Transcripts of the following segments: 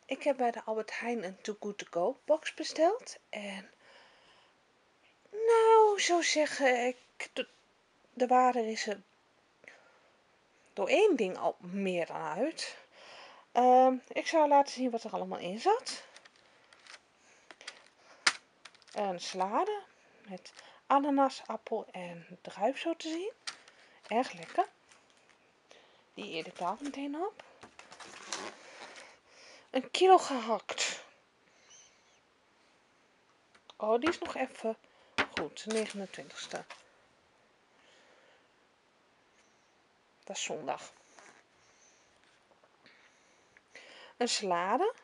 Ik heb bij de Albert Heijn een Too Good To Go box besteld. En nou, zo zeggen, de waarde is er door één ding al meer dan uit. Ik zal laten zien wat er allemaal in zat. Een salade met ananas, appel en druif zo te zien. Erg lekker. Die eet ik daar meteen op. Een kilo gehakt. Oh, die is nog even goed. 29ste. Dat is zondag. Een salade.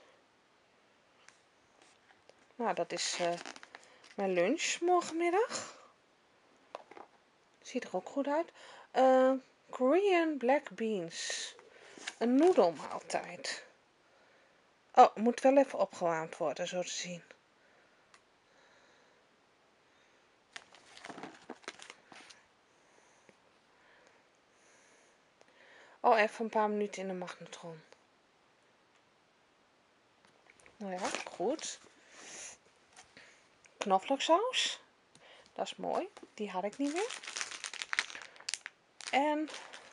Nou, dat is mijn lunch morgenmiddag. Ziet er ook goed uit. Korean black beans. Een noedelmaaltijd. Oh, moet wel even opgewarmd worden, zo te zien. Oh, even een paar minuten in de magnetron. Nou ja, goed. Knoflooksaus. Dat is mooi. Die had ik niet meer. En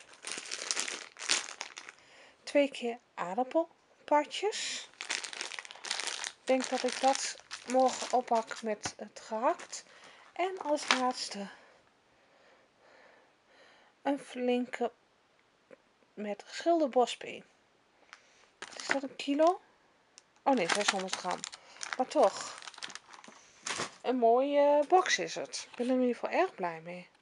2 keer aardappelpartjes. Ik denk dat ik dat morgen oppak met het gehakt. En als laatste een flinke met geschilde bospeen. Is dat een kilo? Oh nee, 600 gram. Maar toch. Een mooie box is het. Ik ben er in ieder geval erg blij mee.